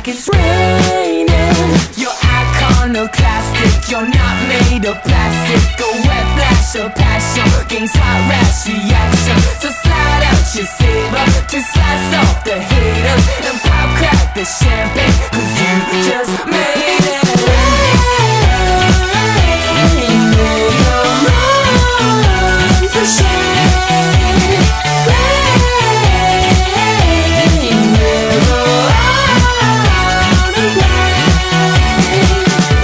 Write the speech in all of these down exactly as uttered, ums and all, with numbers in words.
like it's raining. You're iconoclastic, you're not made of plastic. A wet flash of passion gains hot rash reaction. So slide out your saber to slice off the haters and pop crack the champagne, cause you just made it. For shame, rain will go out again.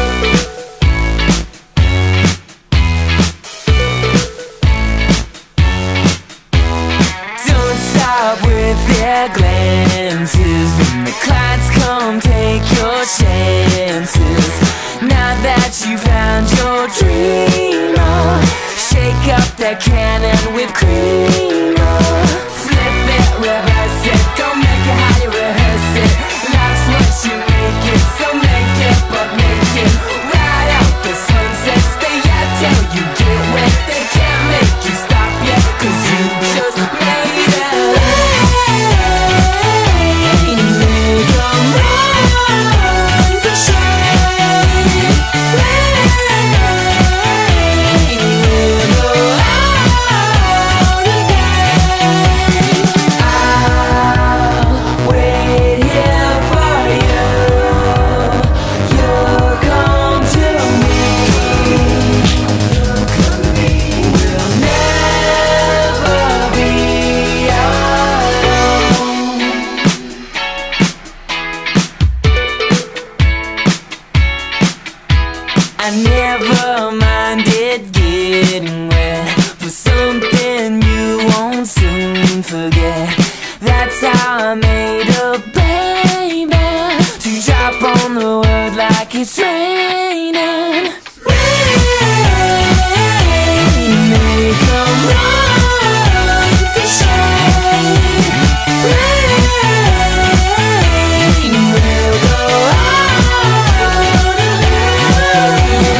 Don't stop with their glances. When the clients come, take your chances. Now that you found your dreamer, shake up that cannon with cream. Flip it, reverse it, don't make it how you rehearse it. Life's what you make it, so make it, but make it. Ride out the sunset, stay out till you get wet. They can't make you stop yet, cause you just made it. Rain, make 'em run for shame. Rain will go out again. I'll wait here for you. You'll come to me. You'll come to me. We'll never be alone. I never minded getting wet for something you won't soon forget. That's how I made a baby, to drop on the world like it's raining. Rain, make 'em run for shame. Rain will go out again.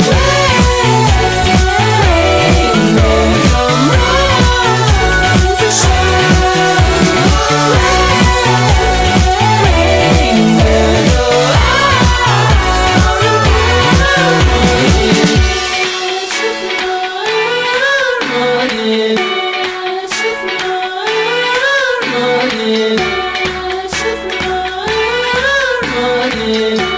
Rain, make 'em run for shame. Rain will go out again.